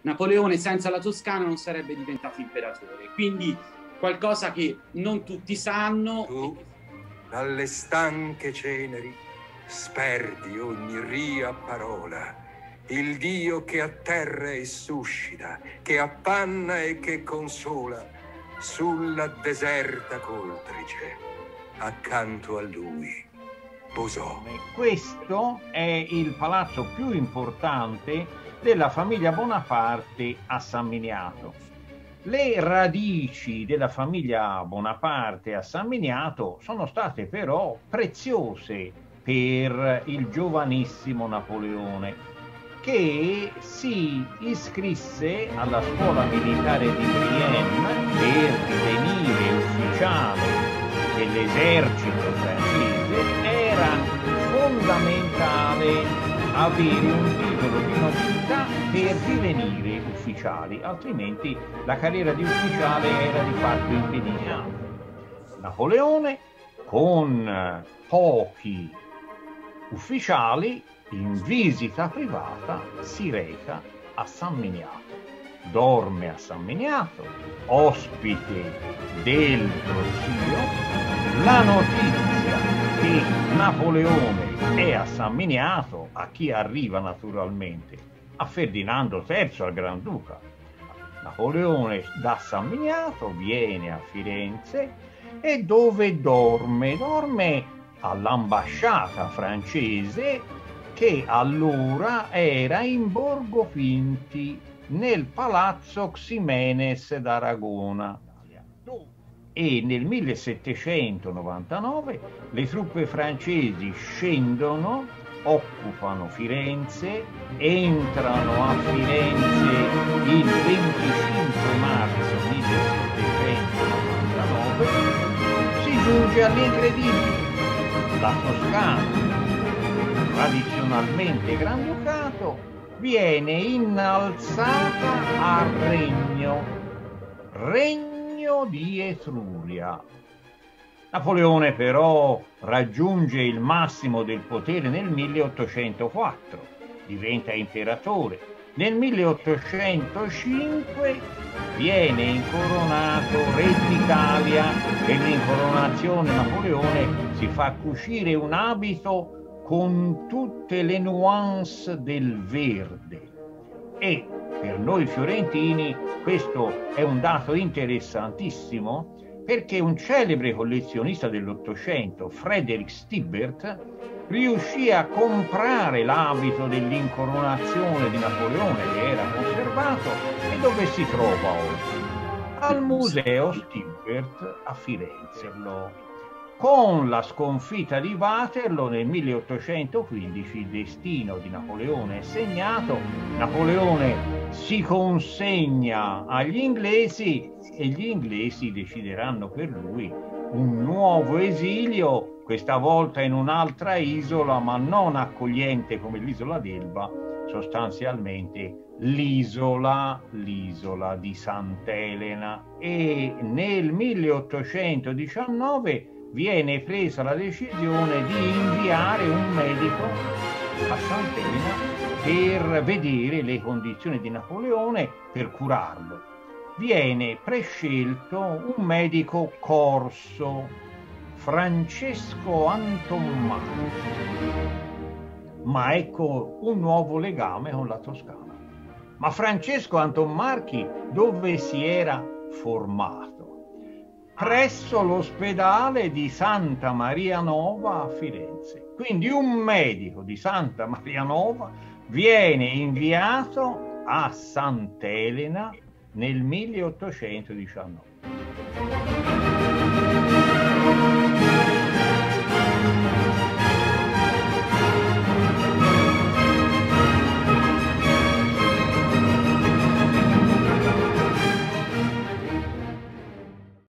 Napoleone senza la Toscana non sarebbe diventato imperatore, quindi qualcosa che non tutti sanno. Tu, dalle stanche ceneri, sperdi ogni ria parola. Il Dio che atterra e suscita, che appanna e che consola, sulla deserta coltrice, accanto a lui, posò. Questo è il palazzo più importante della famiglia Bonaparte a San Miniato. Le radici della famiglia Bonaparte a San Miniato sono state però preziose per il giovanissimo Napoleone, che si iscrisse alla scuola militare di Brienne per divenire ufficiale dell'esercito francese. Era fondamentale avere un titolo di nobiltà per divenire ufficiali, altrimenti la carriera di ufficiale era di fatto impedita. Napoleone, con pochi ufficiali, in visita privata si reca a San Miniato. Dorme a San Miniato, ospite del prozio. La notizia che Napoleone è a San Miniato, a chi arriva naturalmente? A Ferdinando III, al Granduca. Napoleone da San Miniato viene a Firenze e dove dorme? Dorme all'ambasciata francese, che allora era in Borgo Pinti, nel palazzo Ximenes d'Aragona. E nel 1799 le truppe francesi scendono, occupano Firenze, entrano a Firenze il 25 marzo 1799, si giunge all'incredibile. La Toscana, tradizionalmente Granducato, viene innalzata a regno di Etruria. Napoleone però raggiunge il massimo del potere nel 1804, diventa imperatore. Nel 1805 viene incoronato re d'Italia e l'incoronazione Napoleone si fa cucire un abito con tutte le nuance del verde. E per noi fiorentini questo è un dato interessantissimo, perché un celebre collezionista dell'Ottocento, Frederick Stibert, riuscì a comprare l'abito dell'incoronazione di Napoleone che era conservato e dove si trova oggi? Al Museo Stibert a Firenze. Con la sconfitta di Waterloo nel 1815 il destino di Napoleone è segnato. Napoleone si consegna agli inglesi e gli inglesi decideranno per lui un nuovo esilio, questa volta in un'altra isola, ma non accogliente come l'isola d'Elba, sostanzialmente l'isola di Sant'Elena. E nel 1819 viene presa la decisione di inviare un medico a Sant'Elena per vedere le condizioni di Napoleone, per curarlo. Viene prescelto un medico corso, Francesco Antonmarchi, ma ecco un nuovo legame con la Toscana. Ma Francesco Antonmarchi dove si era formato? Presso l'ospedale di Santa Maria Nova a Firenze. Quindi un medico di Santa Maria Nova viene inviato a Sant'Elena nel 1819.